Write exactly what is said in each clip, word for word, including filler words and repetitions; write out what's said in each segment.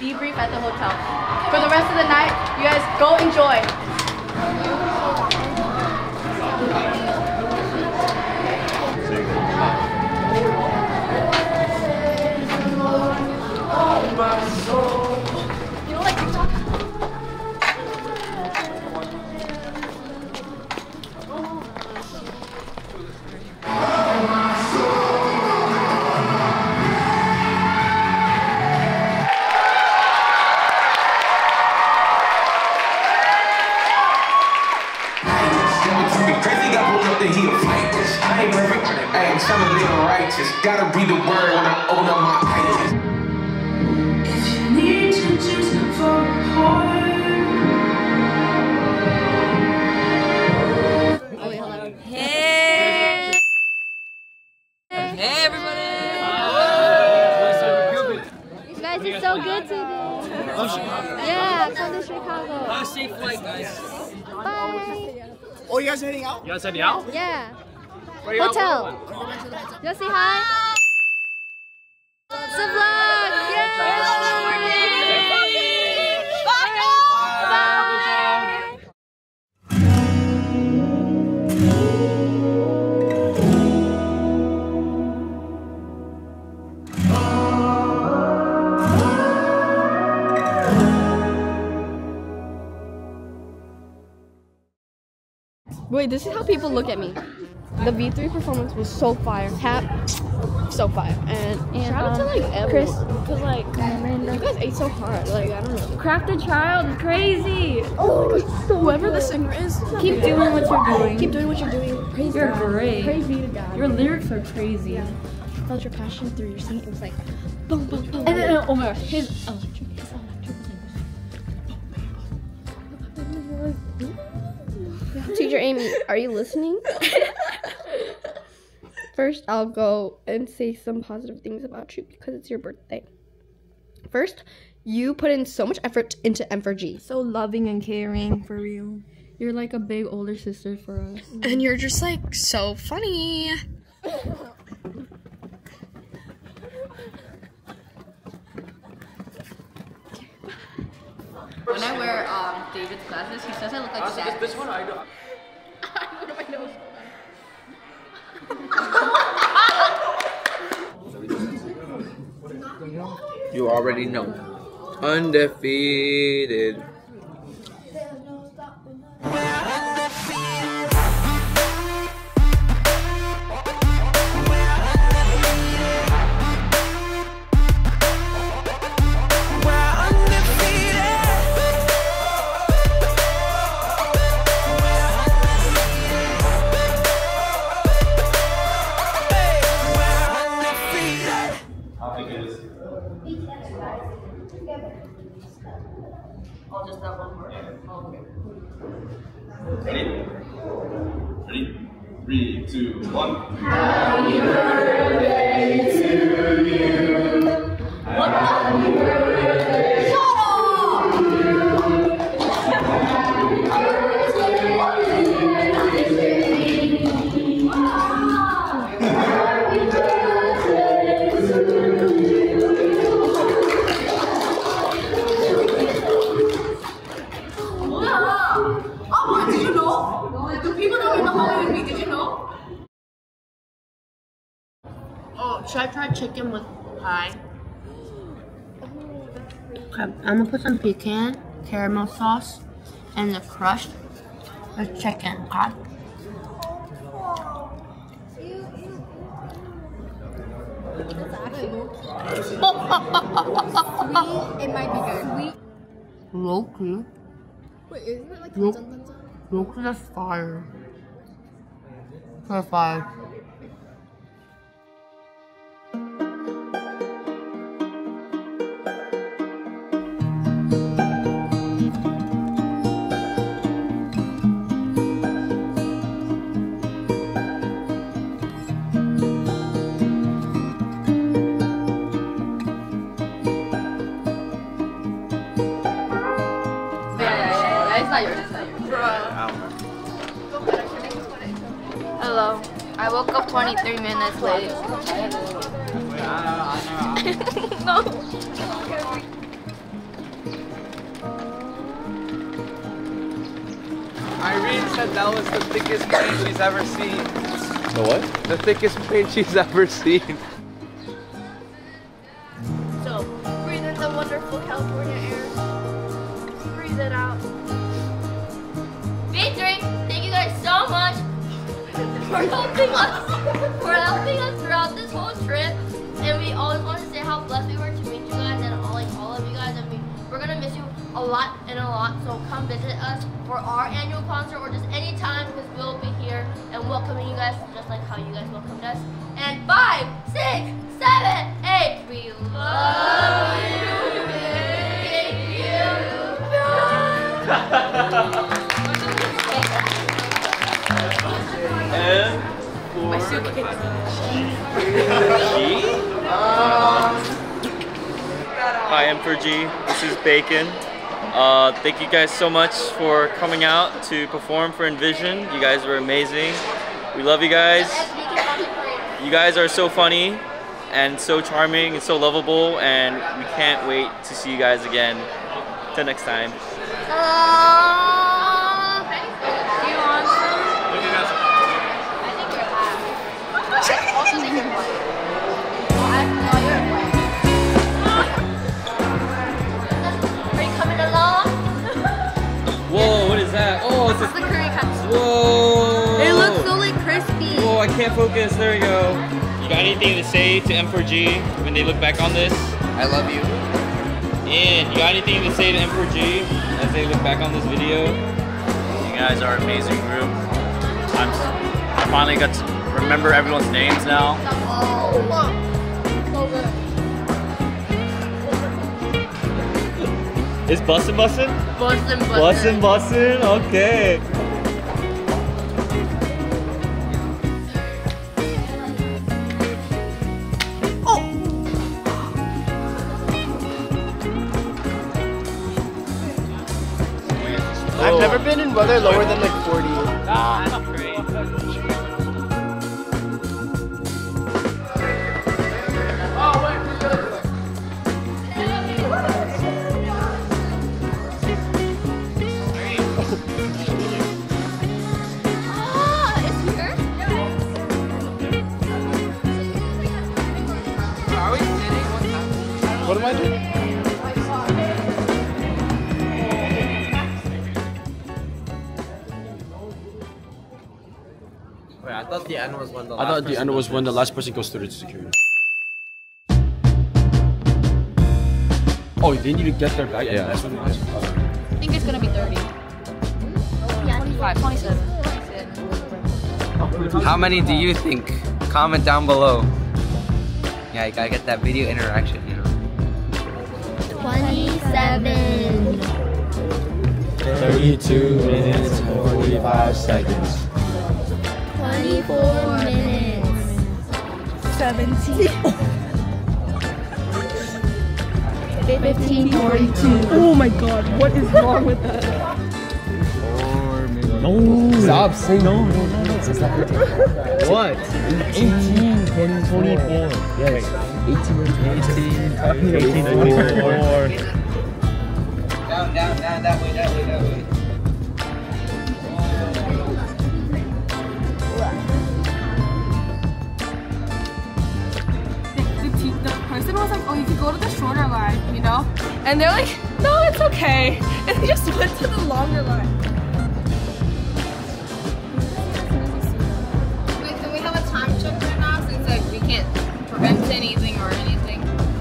debrief at the hotel. For the rest of the night, you guys go enjoy. You don't like TikTok? Gotta read the word when I open up my eyes. If you need to just for Hey! Hey, everybody! You guys are so good today. Yeah, come to Chicago. Have a safe flight, guys. Bye. Oh, you guys are heading out? You guys heading out? Yeah. Where you Hotel. out? You'll say hi. It's a vlog. Yay! Wait, this is how people look at me. The V three performance was so fire. Hap, so fire. And, and shout out um, to like Chris, cause like you guys ate so hard. Like I don't know. Crafted Child is crazy. Oh my god. Whoever the singer is, keep doing what you're doing. Keep doing what you're doing. Praise you're God. Great. Praise be to God. Your lyrics are crazy. Yeah. I felt your passion through your singing. It was like boom, boom, boom. And then oh my gosh, his electric, his electric was like. Teacher Amy, are you listening? First, I'll go and say some positive things about you because it's your birthday. First, you put in so much effort into M four G. So loving and caring, for real. You're like a big older sister for us. And you're just like so funny. When I wear um, David's glasses, he says I look like his dad. This one I don't. Look at my nose. You already know. Undefeated. I'll just have one more. Oh, okay. Ready? Ready? Three, two, one. Happy birthday to you. Happy birthday. Shut up! Should I try chicken with pie? Okay, I'm gonna put some pecan, caramel sauce, and the crushed the chicken, okay? It might be good. Sweet. Low-key. Wait, isn't it like Low- Low-key, that's fire. That's fire. Hello. I woke up twenty-three minutes late. No. Irene said that was the thickest plane she's ever seen. The what? The thickest plane she's ever seen. So, breathe in the wonderful California air. Breathe it out. V three, thank you guys so much for helping us, for helping us throughout this whole trip. And we always want to say how blessed we were to meet you guys and all, like all of you guys. I mean, we're gonna miss you a lot and a lot. So come visit us for our annual concert or just any time, because we'll be here and welcoming you guys just like how you guys welcomed us. And five, six, seven, eight. We love you. Thank you. And My suitcase. Hi, M four G. This is Bacon. Uh, thank you guys so much for coming out to perform for Envision. You guys were amazing. We love you guys. You guys are so funny and so charming and so lovable, and we can't wait to see you guys again. Till next time. Whoa, what is that? Oh, it's, It's the curry cuts. Whoa! It looks so like crispy. Whoa, I can't focus. There we go. You got anything to say to M four G when they look back on this? I love you. And you got anything to say to M four G as they look back on this video? You guys are an amazing group. I'm, I finally got to remember everyone's names now. Oh, so good. Is bussin' bussin'? Bussin' bussin'. Bussin' bussin', okay. I've never been in weather lower than like forty. Ah, that's great. What am I doing? Wait, I thought the end was when the last I thought the person end was goes when the first. last person goes through the security. Oh, they need to get their bag. Yeah, that's what it is. I think it's gonna be thirty. twenty-five, twenty-seven. How many do you think? Comment down below. Yeah, you gotta get that video interaction, you know. twenty-seven. thirty-two minutes and forty-five seconds. twenty-four minutes. seventeen. fifteen forty-two. Oh my god, what is wrong with that? No, stop saying no. No, no, no. It's not fifteen. What? eighteen, twenty-four. Yes. eighteen, eighteen, twenty-four. Down, down, down, that way, that way, that way. The person was like, oh, you could go to the shorter line, you know? And they're like, no, it's okay. And they just went to the longer line. Wait, can we have a time check right now since like we can't prevent anything or anything?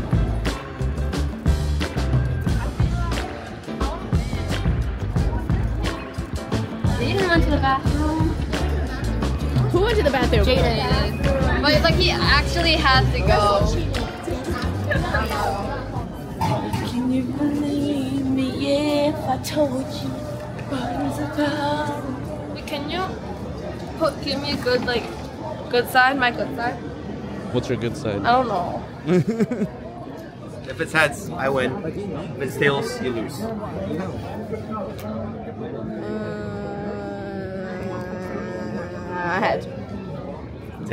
They didn't run to the bathroom. Who went to the bathroom? Jaden. But it's like he actually has to go. Can you believe me if I told you what was about? Can you put, give me a good, like, good side, my good side? What's your good side? I don't know. If it's heads, I win. If it's tails, you lose. Uh, head.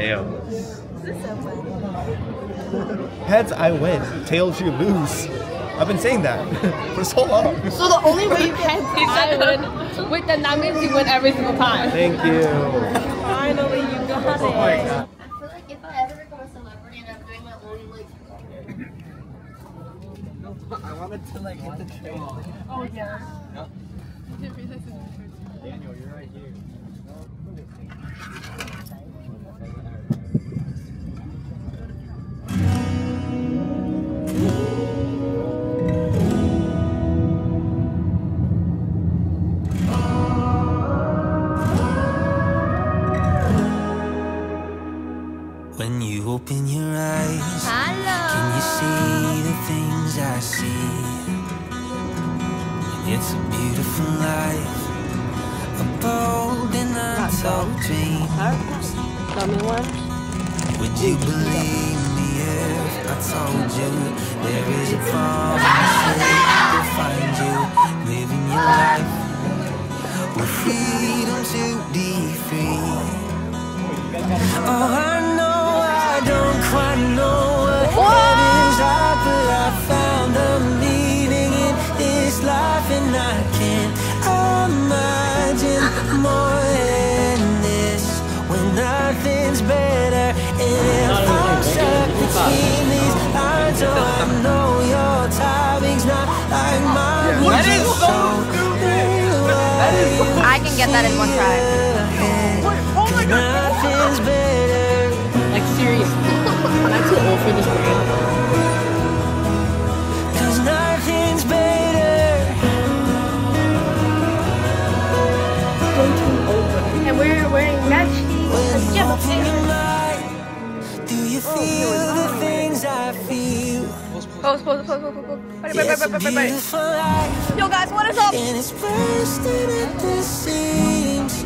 Tails. Heads, I win. Tails, you lose. I've been saying that for so long. So the only way you can He said that. Wait, then that means you win every single time. Thank you. Finally, you got it. Oh my God. I feel like if I ever become a celebrity and I'm doing my own like. I wanted to like get the train. Oh yeah. No. Daniel, you're right here. When you open your eyes, can you see the things I see? It's a beautiful life, a bold and untold dream. Would you believe me if I told you there is a promise to find you living your life with freedom to be free? Oh, I know I don't quite know what heaven's like, but I found the meaning in this life, and I can't imagine more than this when nothing's better. And if I'm stuck between these lines, oh, I know your timing's not like mine. That is so stupid. I can get that in one try. Oh my God. Nothing's better. Like seriously, I'm too old for this game. Cause nothing's better. And we're wearing matching. Let's get Do you feel the things I feel? Pose, pose, pose, pose, pose, pose. Bye, bye, It's bye, a bye, bye, bye. beautiful life, Yo guys, what is up? and it's bursting at the seams.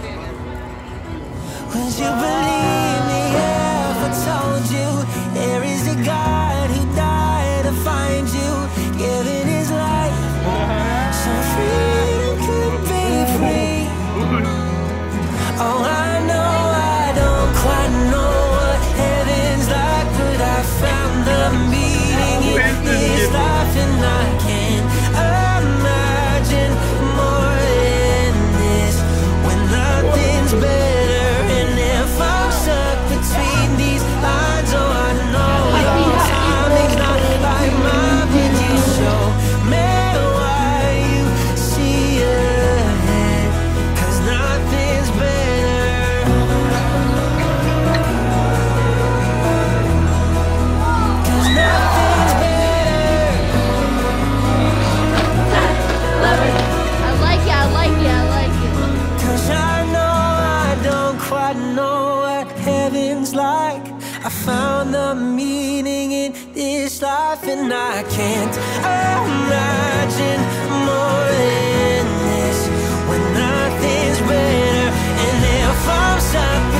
Would you believe me if I told you there is a God who died to find you, giving his life so freedom could be free? Oh, I know I don't quite know what heaven's like, but I found the meaning in this life, and I can't imagine more than this when nothing's better. And if I'm stuck between these lines, oh, I know your timing's not like mine. Would you show me why you see ahead? Cause nothing's better. Cause nothing's better. I like it, I like it, I like it. Cause I know I don't quite know what heaven's like. I found the meaning in this life, and I can't imagine more than this when nothing's better. And if I'm stuck